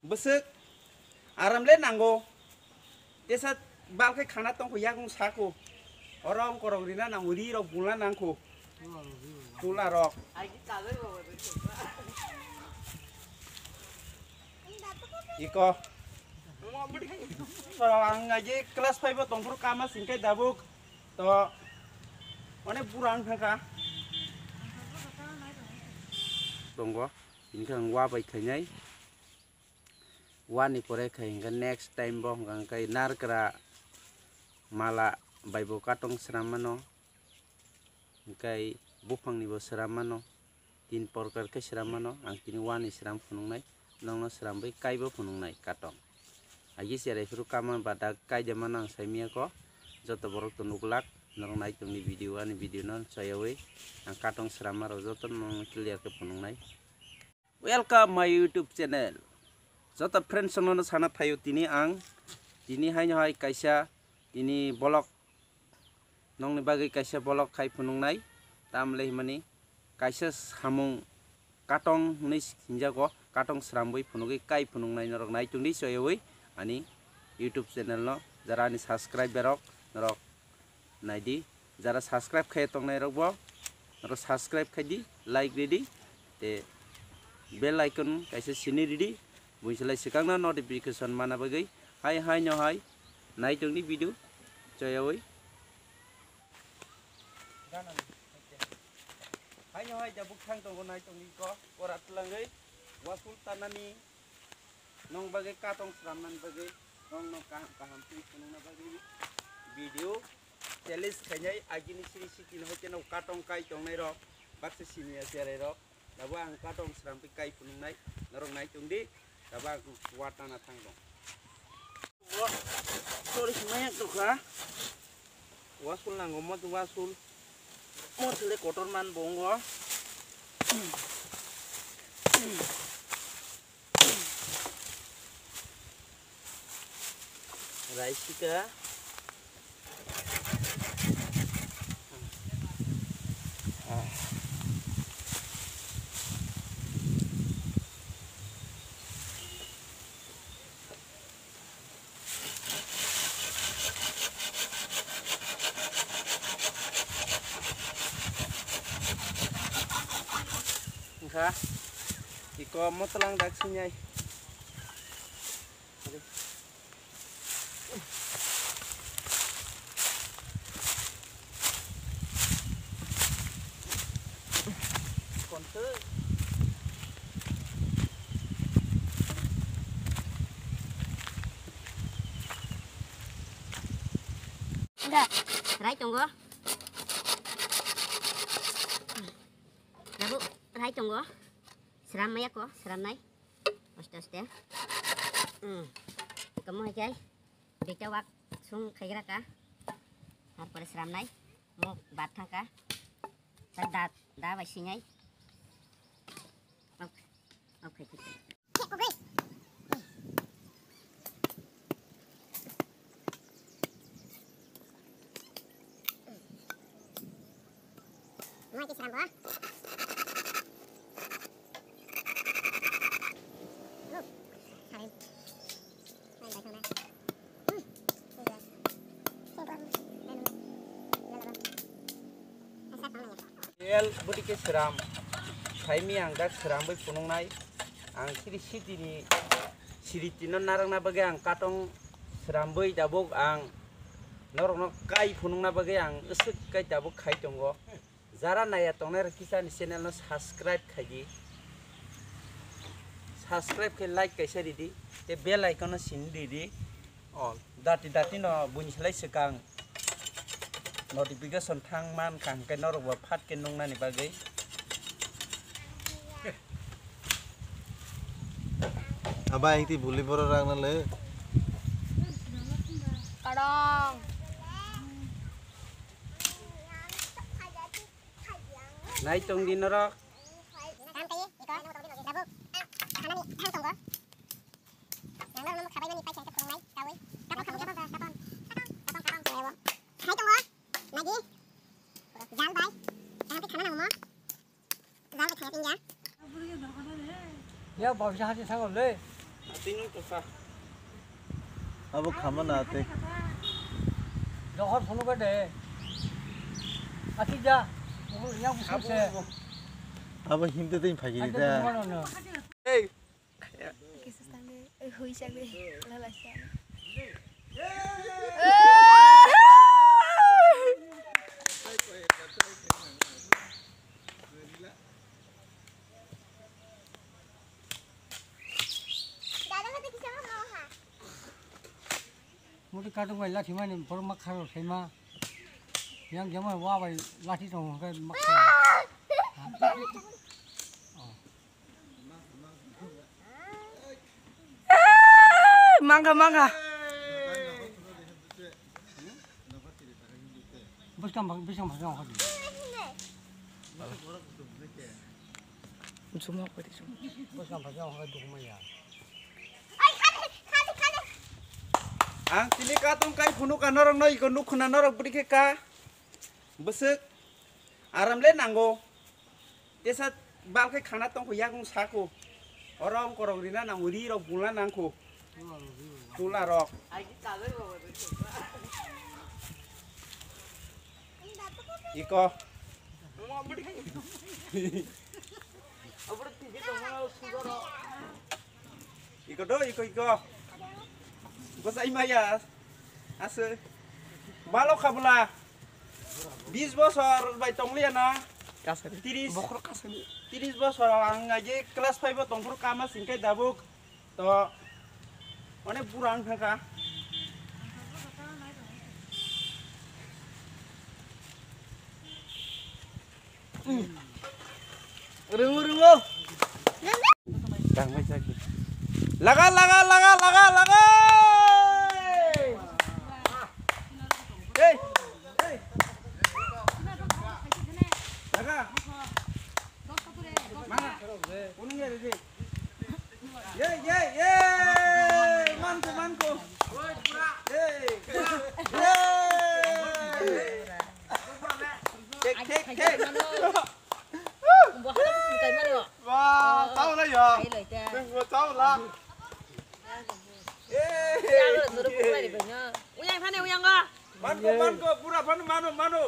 besek aram le nanggo desa balkai khana tong ko yagung sako orang korong rina nang uri rok bulan nangko tula rok iko orang ngaji kelas 5 tongpur kama singkai dabuk to 어네 부랑 평가 동거 인kan wa bai khainai wani pore khainga next time bom gang kai narkra mala bai bo katong sramano kai bupangni bo sramano tin porkar ke sramano ang tin wani sram phunungnai nongno sram bai kai bo phunungnai katong agi sere furu kaman bada kai jamana saimia ko joto borok to nuklak norong naik tong di video ani video non saya we ang katong serama rojoton mong clear ke punung nai welcome my YouTube channel jota friends sono sana thayo tini ang tini haino hai kaisa tini bolok nong ni bagai kaisa bolok khai punung nai tam leh mani kaisa hamung katong ni hinja ko katong seramboi punugi kai punung nai norong nai tong di saya we ani YouTube channel no jara ni subscribe berok norok naidi jara subscribe khai tong nai rokbo ro subscribe khai di like ready te bell icon kaisa sini ready buiselai sikangna notification mana bagai hai nyo hai nai tong ni video joyoi hai nyo hai jabuk thang tong nai tong ni ko orat langai wasul tanani nong bagai katong sraman bagai nong kaham pi punung na bagai video challenge khanyai agini siri sitin hoite no katong kai tong nai ro bakse simia sere ro daba ang katong srampi kai punung nai norong nai tungdi daba watana thanggong sorry semaya to kha wasul nang mo tu wasul mo sele kotor man bongo raisika ha iko mo telang dak sinyai konte udah rai tunggu Nabu, rai tunggu. Seram ya kok, seram nai. Oste. Kamu aja. Bika wak sung kaya ka. Harus seram nai. Mau batang ka. Sadat, dah wasinya. Oke. Mau seram ba? el budi ke seram thaimi ang dak seram bai punung nai ang siri sitini siri tinon narang na bagai ang katong seram bai dabok ang norong no kai punung na bagai ang usuk kai dabok khai tongo jara naya tongnai kisan channel no subscribe khaji subscribe ke like kaisa didi te bell icon no sin didi all dati no bunselai sekang notification thang man kang ke norok ba phat ke nong nani bagai aba ingti buli boro rang na le Kadang. nai tong di norok Ya, bawa bisa hati sangat le. Tinung tuh Abo khaman ate. Johor sunu gede. Aki ja. Yang busuk se. Abo hinte tin phagi Ada da. mana? Hey. Kisah sampai hui sampai lalasan. Mesti kadang gua latih mana, baru makan sama. Yang zaman wah bay latih dong, kan makan. Mangga. Bisa makan hati. Semua apa itu? Bisa makan hati tu ya. Ang tili katong kai phunu kanorong no ikon nukhuna norok budi ka besek aram le nango desa balkai khana tong ko yagung sako orong korong rina nang uri rok bula nangko tula rok iko iko Bos Imaya ase malo kabula 20 bosor bai tonglia na 30 bosor ang aje kelas 5 tongpur kama singkai dabuk to অনেক পুরান থাকা rungu damai sakit laga hey laga mana kuning ya deh ye manku cek wah tahu lah ya gua tahu lah manku pura manu